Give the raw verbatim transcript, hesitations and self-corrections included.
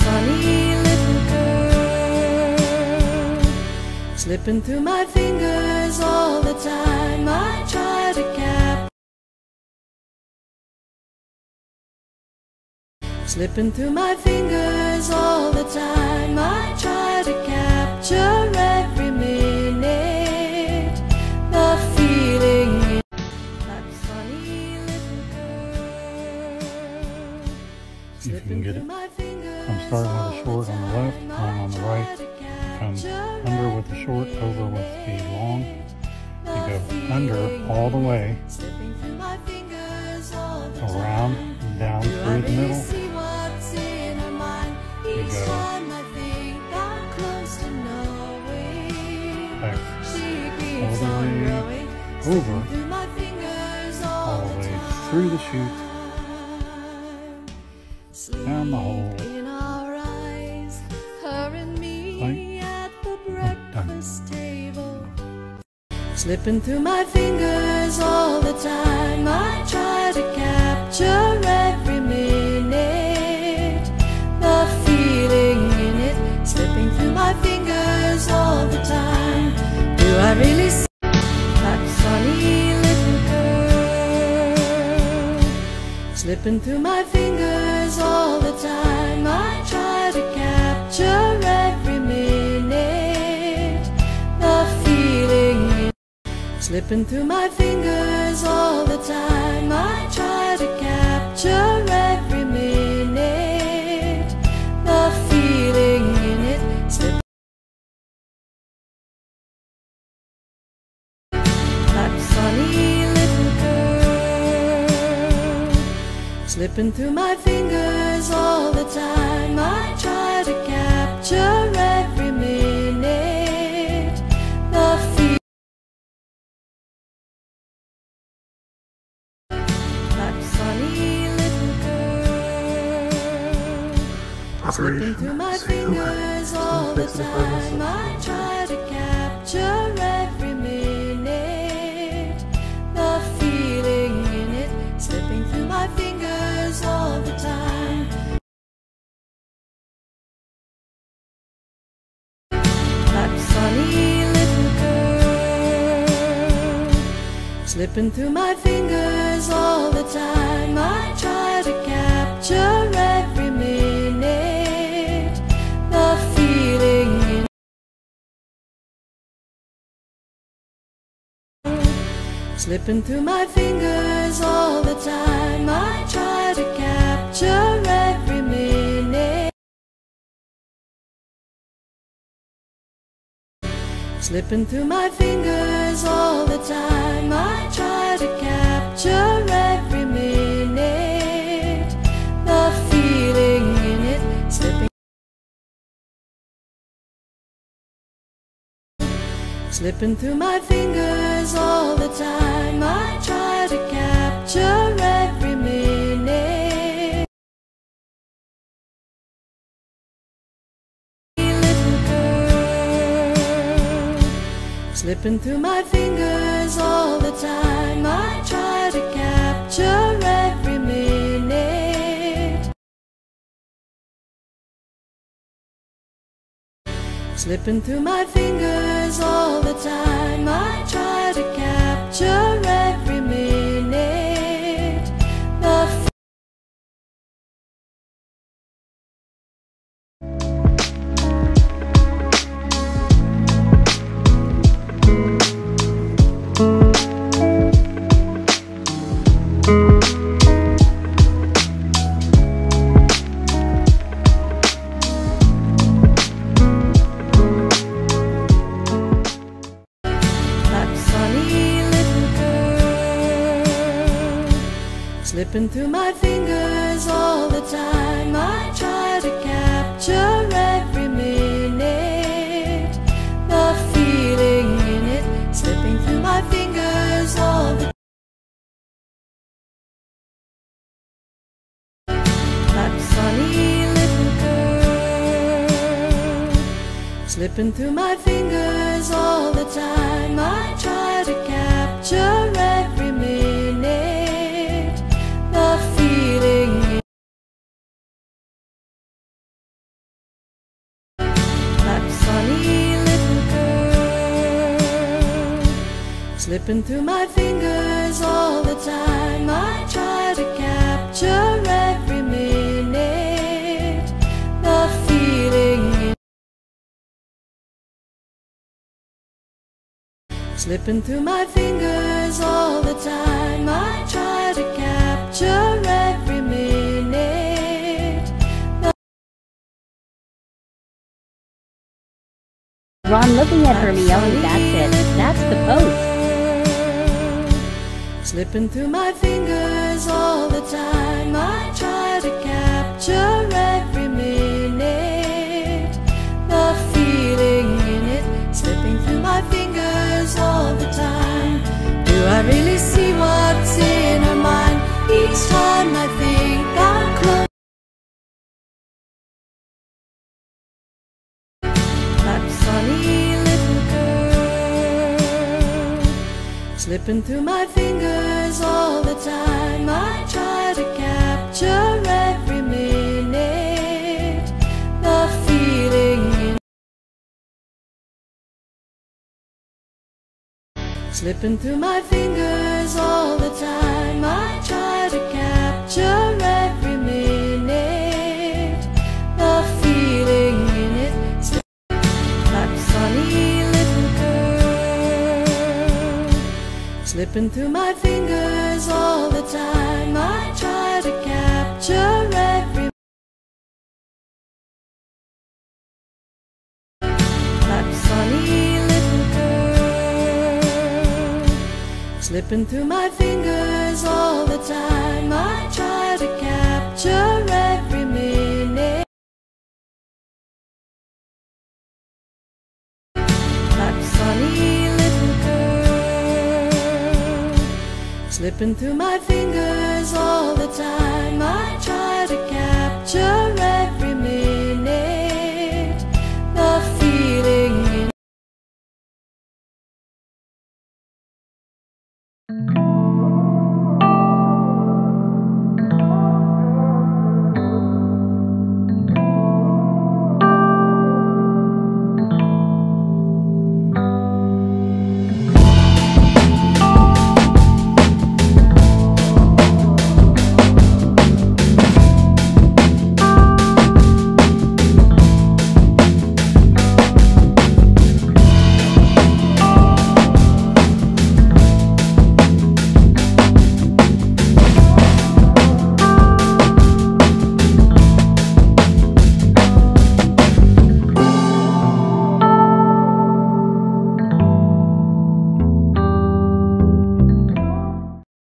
funny little girl, slipping through my fingers all the time. I try to cap, slipping through my fingers all the time. I try to capture every minute, the feeling in that funny little girl. If you can get it. I'm starting with a short on the left, long on the right. Come under with the short, over with the long. You go under all the way, around, down through the middle. You go back all the way over, all the way through the chute, down the hole, like, done. Slipping through my fingers all the time. I try to capture every minute, the feeling in it, slipping through my fingers all the time. Do I really see that funny little girl, slipping through my fingers all the time? I try to capture every minute, the feeling in it, slipping through my fingers all the time. I try to capture every minute, the feeling in it, slipping that funny little girl, slipping through my fingers all the time. I try to capture every minute, the feeling slipping through my fingers all the time. I try to capture every minute, the feeling in it, slipping through my fingers all the time. That funny little girl, slipping through my fingers all the time. I try to capture every minute, the feeling in it, slipping through my fingers all the time. I try to capture every minute, slipping through my fingers all the time. I try to capture every minute, the feeling in it, slipping slipping through my fingers all the time. I try to capture every minute, little girl, slipping through my fingers all the time. I try to capture every minute, slipping through my fingers all the time. I try to capture every minute, the slipping through my fingers all the time. I try to capture every minute, the feeling in it, slipping through my fingers all the time. That funny little girl, slipping through my fingers all the time. I try to capture every minute, the feeling slipping through my fingers all the time. I try to capture every minute, the feeling. Slipping through my fingers all the time. I try to capture every minute. Ron looking at her yelling, "That's it, that's the pose." Slipping through my fingers all the time. I try to capture every minute, the feeling in it. Slipping through my fingers all the time. Do I really see what's in her mind each time I think I'm close? That funny little girl, slipping through my fingers all the time. I try to capture every minute, the feeling in. Slipping through my fingers all the time. I try to capture every minute, the feeling in it. That funny little girl, slipping through my fingers all the time. I try to capture every. That funny little girl, slipping through my fingers all the time. I try to capture every minute. That funny little girl, slipping through my fingers all the time. I